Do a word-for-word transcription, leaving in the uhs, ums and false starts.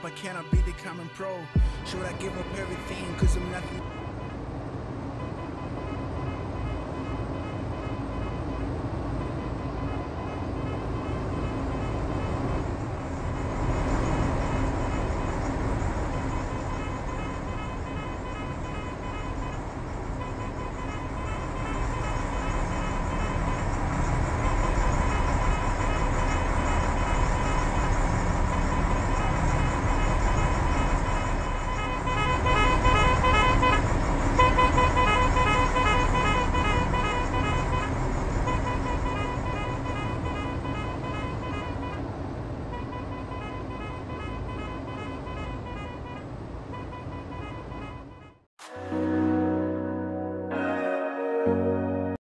I cannot be the common pro. Should I give up everything cause I'm nothing? Thank you.